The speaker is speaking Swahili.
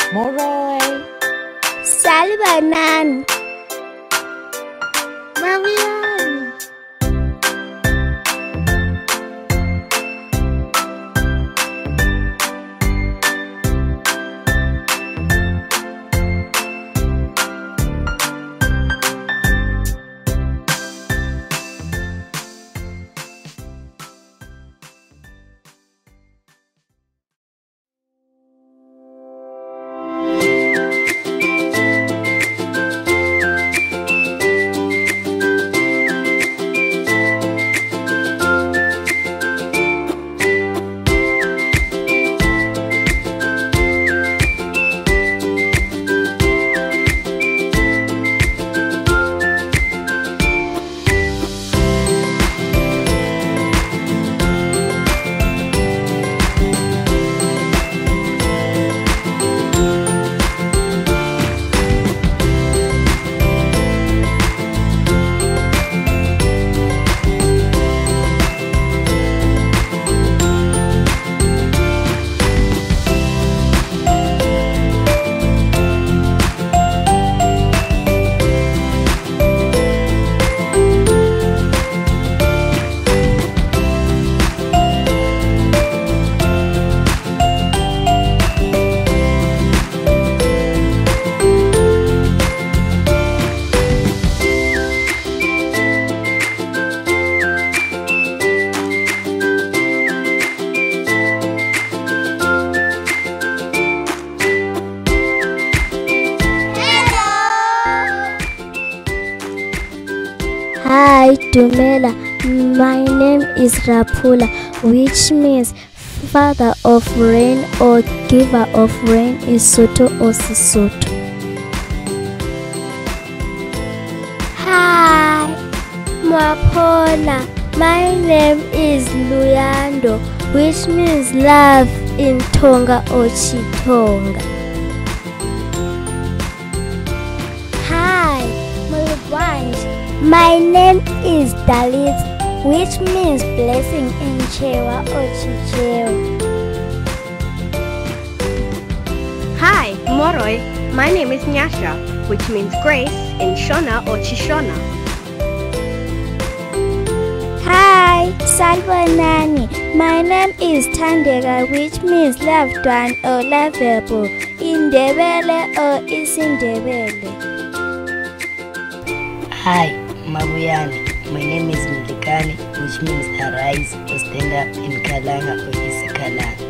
Moroy. Salbanan. Marian. Hi, Dumela. My name is Rapula, which means father of rain or giver of rain is Soto or Sesotho. Hi, Mapona. My name is Luyando, which means love in Tonga or Chitonga. Hi, Mulubwanji. My name is Dalitso, which means blessing in Chewa or Chichewa. Hi, Moroy. My name is Nyasha, which means grace in Shona or Chishona. Hi, Salvanani. My name is Tandega, which means loved one or lovable in Ndebele or Isindebele. Hi, Mabuyani. My name is Milikani, which means arise or stand up in Kalanga or Isikalanga.